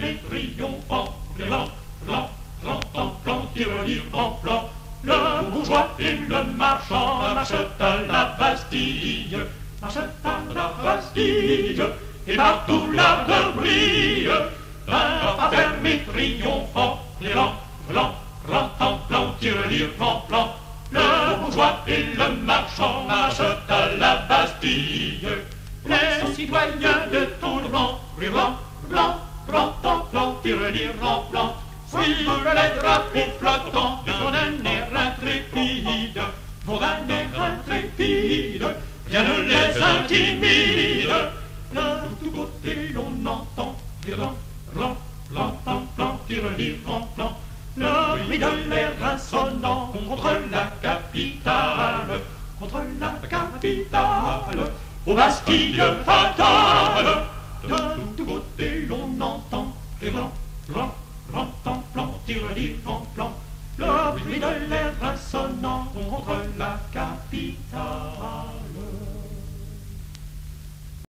et triomphant, plan, plan, plan, plan, plan, tirelire, plan, plan. Le bourgeois et le marchand marchent à la Bastille, marchent à la Bastille, et partout la peur brille. D'un fermé triomphant, plan, plan, plan, plan, plan, tirelire, plan, plan. Le bourgeois et le marchand marchent à la Bastille. Les citoyens de tout le monde, blanc, blanc, blanc, blanc, blanc, tirelire, blanc, blanc, suivent les drapeaux flottants, vont d'un air intrépide, vont d'un air intrépide, rien ne les intimide. De tous côtés l'on entend, blanc, blanc, blanc, blanc, blanc, tirelire, blanc, blanc, le bruit de l'air insolent contre la capitale, contre la capitale, aux Bastilles fatales. De tous côtés l'on entend, blanc, blanc, blanc, blanc, blanc, tirelire, blanc, blanc, le bruit de l'air insolent contre la capitale.